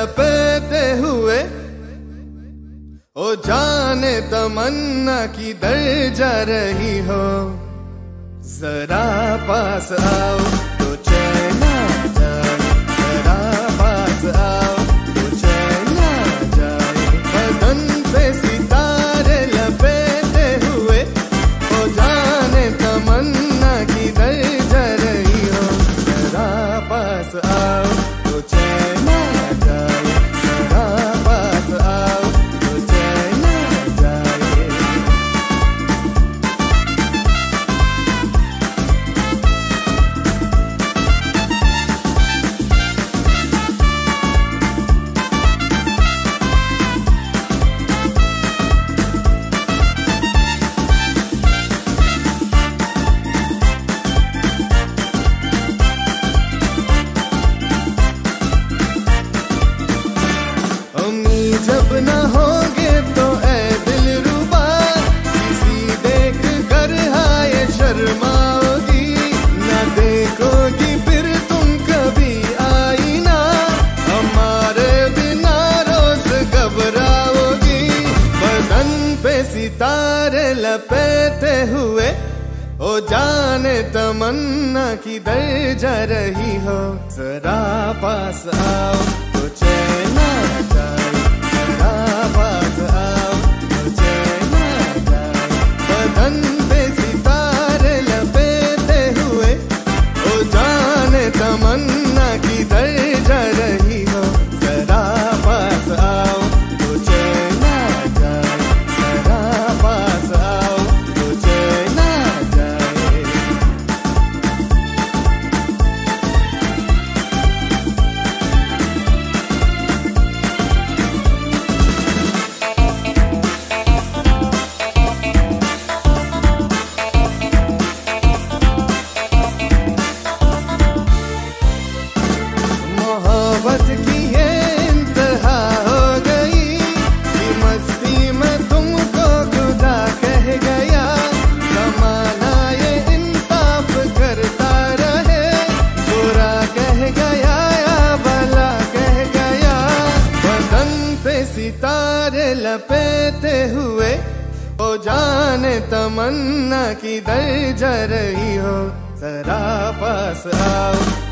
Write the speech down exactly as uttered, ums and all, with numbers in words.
लपेटे हुए, ओ जाने तमन्ना किधर जा रही हो। जरा पास आओ तो चैन आ जाए, जरा पास आओ तो चैन आ जाए। बदन पे सितारे लपेटे हुए, ओ जाने तमन्ना किधर जा रही हो। जरा पास आओ तो चैन आ जाए, जरा पास आओ तो चैन आ जाए। जब न होगे तो ऐ दिलरुबा, किसी देख कर हाय शर्माओगी। न देखोगी फिर तुम कभी आईना, हमारे बिना रोज घबराओगी। बदन पे सितारे लपेटे हुए, ओ जाने तमन्ना किधर जा रही हो। जरा पास आओ तो चैन आ जाए, पास आओ तो चैन आ जाए। बदन पे सितारे लपेटे हुए, ओ जाने तमन्ना किधर जा रही हो। जरा पास आओ तो चैन आ जाए, जरा पास आओ तो चैन आ जाए। मोहब्बत की ये इंतहा हो गई, कि मस्ती में तुमको खुदा कह गया। ज़माना ये इंसाफ करता रहे, बुरा कह गया या भला कह गया। बदन पे सितारे लपेटे हुए, ओ जाने तमन्ना किधर जा रही हो। जरा पास आओ